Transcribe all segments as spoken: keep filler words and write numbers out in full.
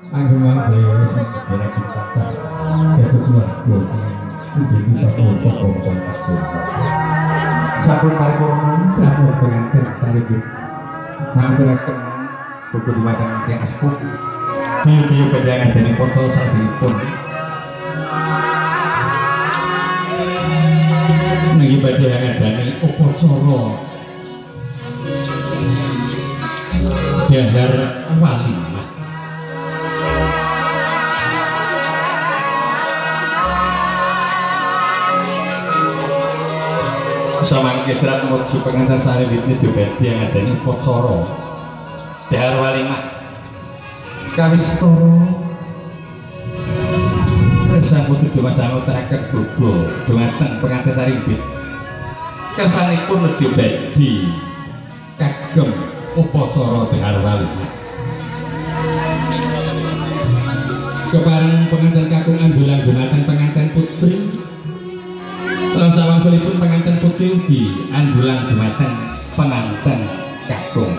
Anggungan beliau sebenarnya kita sah kebetulan keluarga itu kita tahu sokong sangat kurang sabun paripurna sampun pengantin saripun nganturaken buku di macam yang asbuk video pedangan dari ponsel sasipun niki pedangan dari upacara dahar walimah samangke serat muji pengantin saripun juga yang ada ini upacara dahar walimah kawistara sampun tujuh masa ngutaraken bobo dhumateng pengantin saripun kersanipun nedya badhe kagem upacara dahar walimah kepareng pengantin kakung andulang dhumateng pengantin putri lan sawangsulipun pengantin putri ugi andulang dhumateng pengantin kakung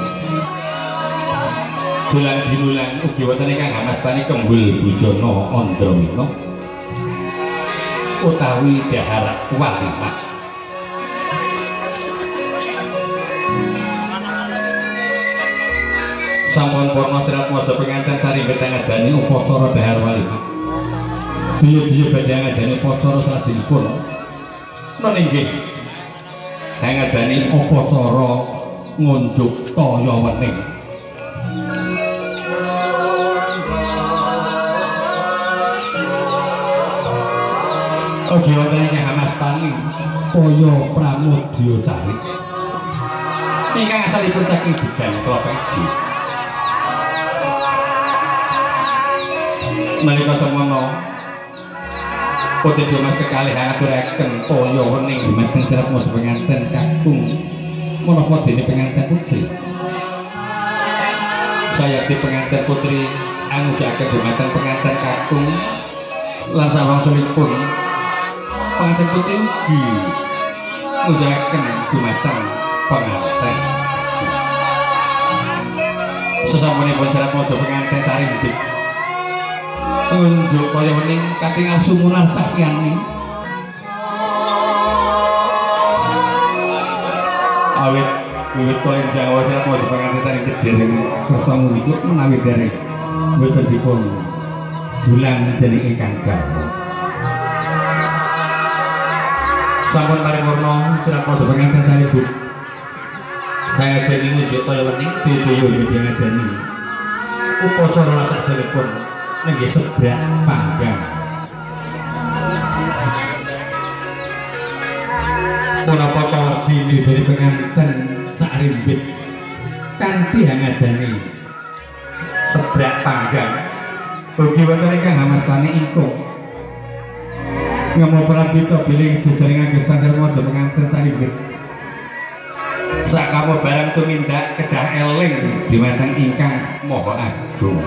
dolan dinulang ugi wonten ingkang hamastani kembul bujana Andrawina utawi dahar walimah sampun purna serat maca pengantin saripun ngadani upacara dahar walimah daya-daya badhe ngadani upacara salajengipun men inggih ngadani upacara ngunjuk kaya wening ugi wonten ingkang hamastani kaya pramodya sari ingkang asalipun saking Digan Klopeju nalika semono Putri Dimas kekalih ngaturaken kaya wening dhumateng serat maca pengantin kakung menapa dene pengantin putri saya di pengantin putri angujaken dhumateng pengantin kakung lan sawangsulipun pengantin putri ugi ngujaken dhumateng pengantin sesampunipun serat maca pengantin saripun unjuk kaya wening katingal sumular cahyane awit wiwit kaya Jawa serat maca pengantin saripun dereng kersa ngunjuk menawi dereng boten dipun dulang dening ingkang garwa sampun paripurna serat maca pengantin saripun kaya dene ngunjuk kaya wening daya badhe ngadani upacara saksenipun nggih sebrak panggang menapa kawardi dari pengantin sakrimbit kanthi ngadani sebrak panggang ugi wonten ingkang hamastani ingkung ngemo prabita bilih jejaring gesangker maca pengantin saripun sakamu barang tumindak kedah eling dhumateng ingkang maha agung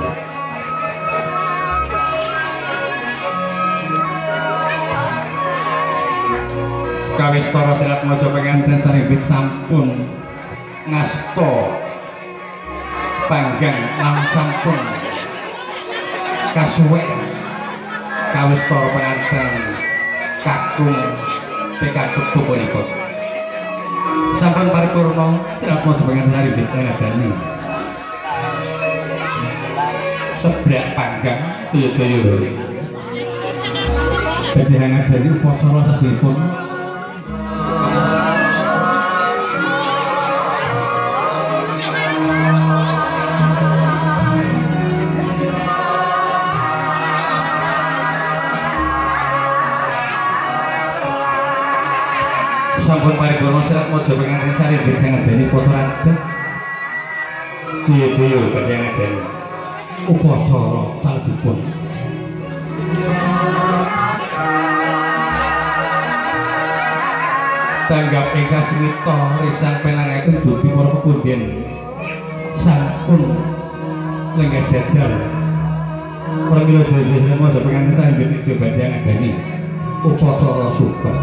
kawistara serat maca pengantin saripun sampun ngasta panggang lan sampun kasuwe kawistara pengantin kakung pikatuh punika sampun paripurna serat maca pengantin saripun ngadani sebrak panggang daya-daya badhe ngadani upacara sasipun sampun paripurna serat maca pengantin saripun ngadani upacara adat daya-daya badhe ngadani upacara salajengipun tanggap ing sasmita risang penangaken dupi para pepundhen sampun lenggah jajar pramila daya maca pengantin saripun badhe ngadani upacara subat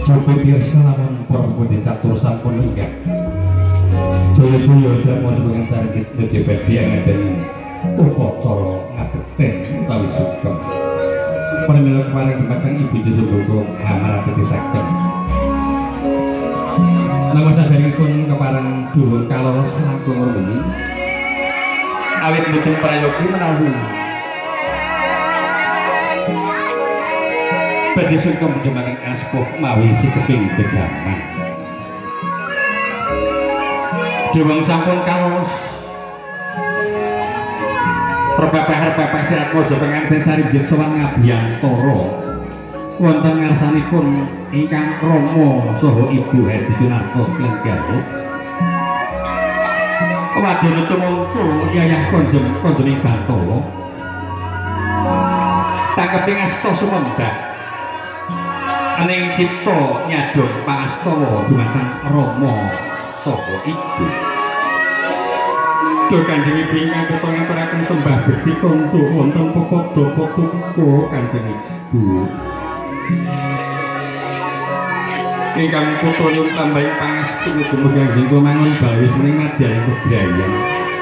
Cukup pirsa lamun perempuan dicatur sampun enggak. Dulu-dulu saya mau sebagian cari ngejebet dia ngajari upacara ngabekten utawi sugeng. Pramila kemarin dimatang ibu Jusuk Bungkung amarah ketisaken. Nama sadaripun keparang durung kaloros langkung remeni. Awit mboten prayogi menawi badhe sugeng dhumateng aspuh mawi sikeping begaman. Dewang sampun kaloros Prabahar-babah sirat mojo pengantin saribit sowan ngabiyantara wonten ngarsanipun ingkang Rama saha Ibu Hedi Sunartos Klenggaruk wadon tumungkul Yayah Konjem Konjening Bantala tangkeping asta sumembah aning cipta nyadong pangastawa dumateng Rama saha Ibu. Duh Kanjeng Ibu ingkang kutha ngaturaken sembah bekti kanca wonten pepodo patuko Kanjeng Ibu. Ingkang kutha nyuwun tambahing pangastu mugi-mugi kula mangun bawis mening madyan kebrayan.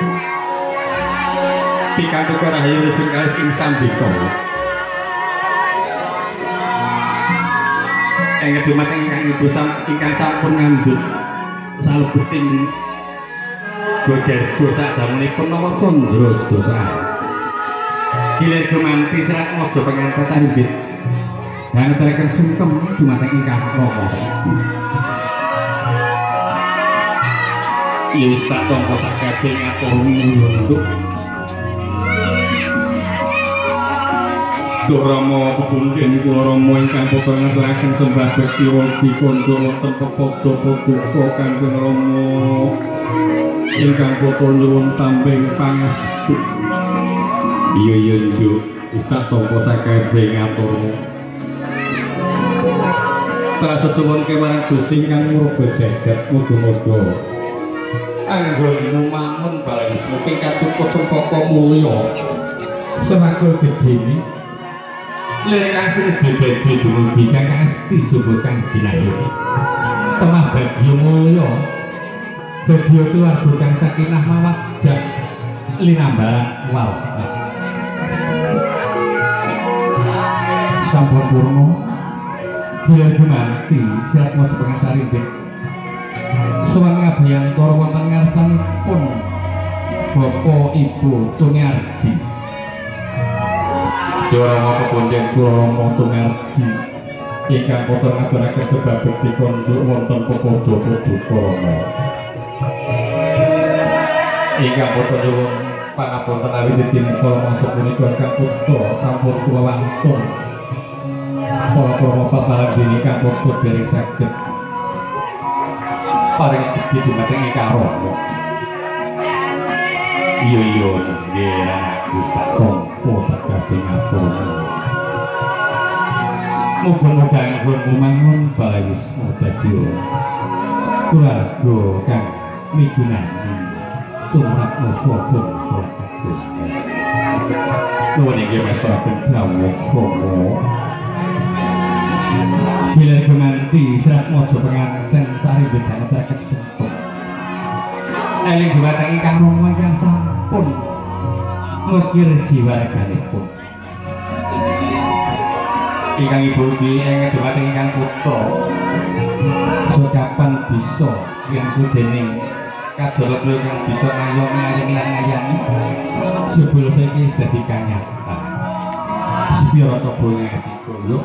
Pikantuk rahayu lajeng kalis ing sambika. Engge dumateng ingkang Ibu ingkang sampun ngandhut salebeting Godergo sakjamanipun nama Candra Sedasa. Gilir gumanti serat mojo pengantin saribit ngaturaken sungkem dumateng ingkang Rama Ibu. Wis tak tampa sakadhe ngatur mulunduk. Duh Rama pepundhen kula Rama ingkang putra ngaturaken sembah bekti wadi kanca wonten pepodo paduka Kanjeng Rama. Ingkang putra nyuwun tambeng pangastu. Iya iya nduk, wis tak tampa sakadhe ngaturmu. Trasa suwun kemarang Gusti ingkang murba jagat muga-muga anggonmu mangun bawis mugi katuput sempaka mulya semakur gedhene lirikang sregede dadi dumugi kang asti jumbo kang ginayuh temah bagya mulya dadi keluarga kang sakinah mawaddah linambaran warahmah sampun purna gilir gumanti sirat mojo pengantin saribit sowan ngabiyantara wonten ngarsanipun Bapak Ibu Tumiardi. Dewa Rama pepundhen kula Rama Tumiardi ingkang putra ngaturaken sebab bekti konjuk wonten pepodo paduka Rama. Ingkang putra nyuwun pangapunten awitipun kala mangsa punika ingkang putra sampun kula wantun para Rama papalandhene ingkang putra dereng saged paring gedhe dumateng ingkang Rama. Iya iya nggih anakku tak tampa sakabeh ngaturmu. Muga-muga anggonmu mangun bawis dadi keluarga kang migunani tumrap musuh-musuh kabeh. Nuwun inggih mestakaken dawuh Rama. Gilir gumanti serat mojo pengantin saribit ngaturaken sungkem. Eling dumateng ingkang Rama ingkang sampun ngukir jiwa reganipun. Ingkang Ibu ugi enged dumateng ingkang putra. Sokapan bisa yen kudene kajala kula kang bisa ngayomi aring ngayani. Jebul saiki dadi kanyatan. Sepira to bonge dikoyo.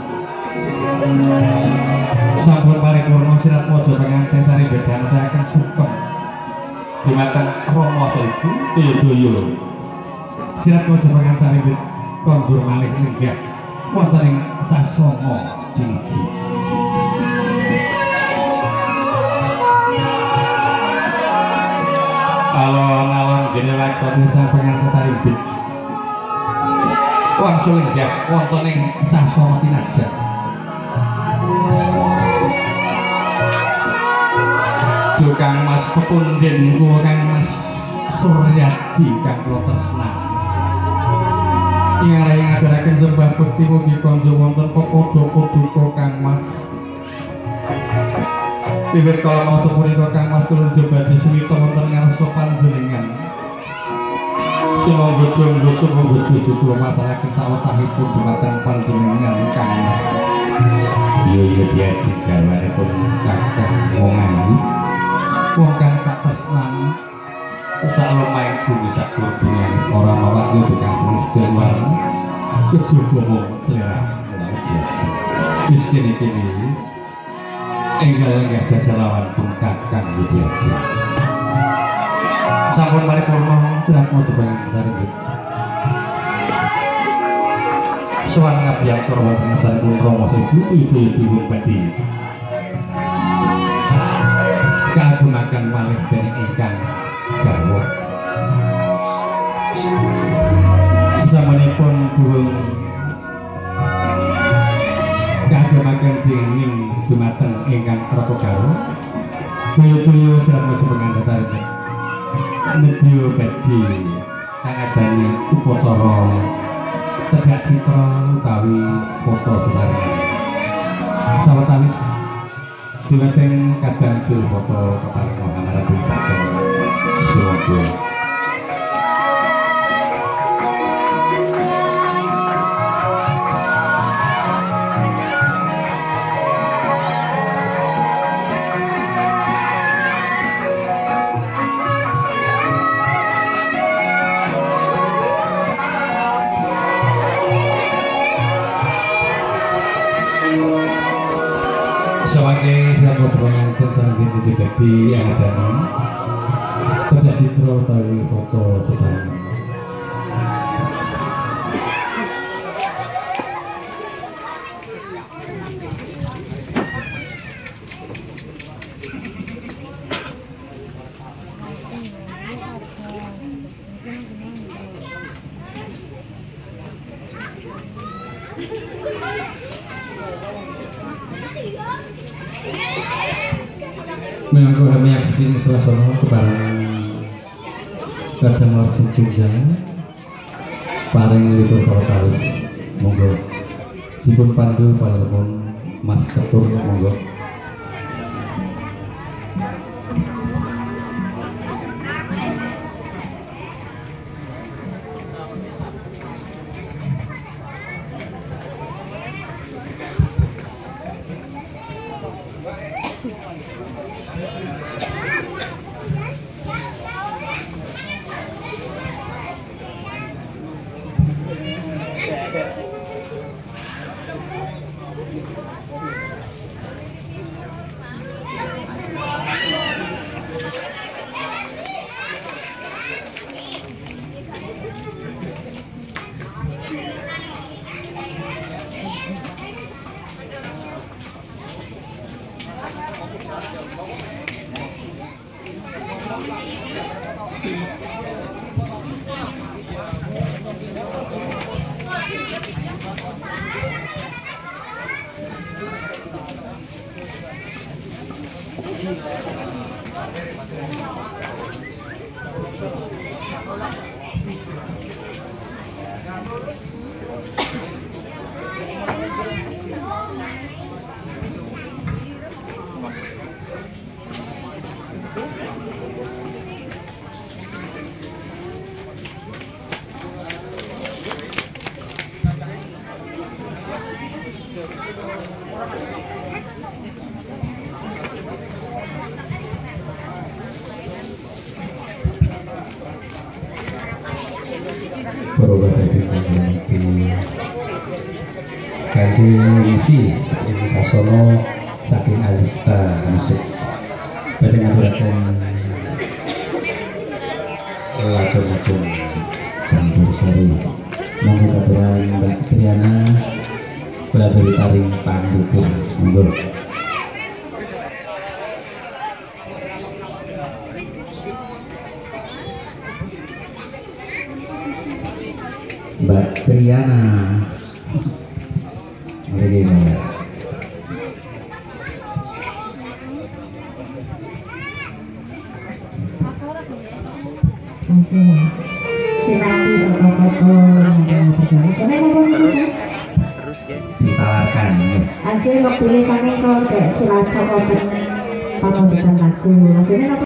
Sampun paripurna sirat mojo pengantin saribit ngaturaken sungkem. Dumateng Rama Ibu Edaya sirat mojo pengantin saribit kondur malih lenggah wonten ing sasana piniji. Alon-alon gene laksana sang pengantin saribit wangsul lenggah wonten ing sasana pinajak. Kang Mas pepundhen kula Kang Mas Suryadi kang kula tresnani. Ingkang ngaturaken sembah bekti mugi konjuk wonten pepodo paduka Kang Mas Wiwit kala mangsa punika Kang Mas kula badhe suwita wonten ngarsa panjenengan. Sumangga jonggo sumangga jujuk kula masaraken sawetahipun dumateng panjenengan Kang Mas. Iya iya diajeng gawanipun kakang wong ayu. Wong kang katresnani sak lumahing bumi sak dunyane ora mawat yo kang sedaya warna kejaba mung selera diajeng. Wis kene-kene enggal enggak jajalawan pun kakang diajeng. Sampun paripurna surat maca panjenengan. Sowan ngabiyaktor wonten sampun Rama Sedu ibu-ibu badhe kagungan malih dening ingkang garwa. Sesamunipun durung kagungan dening dumateng ingkang Raka Garwa. Daya-daya surat maca panjenengan nedya badhe kangadani upacara tegak citra utawi foto sesarengan. Sawetawis dumateng kadang jul foto kepareng Muhammad bin Saken Suwogo. Sawangke silang ngobrolkan sarengin iki dadi adane tegak citra utawi foto sesarengan. Menganggo kami eksperience selasono kebarang kadang langsung tunggang paring litur sawetawis monggo dipun pandu panjenengan Mas Ketur monggo. Kanthi isi saking sasono saking alista musik badhe ngaturaken lagu-lagu campursari monggo katuran Mbak Triana kula beri paring panggung monggo. Mbak Triana begini. Sinari foto-foto yang terus terus ditawarkan ya. Hasil waktu saking keluarga Cilacap wonten pamungkas lagu. Lagune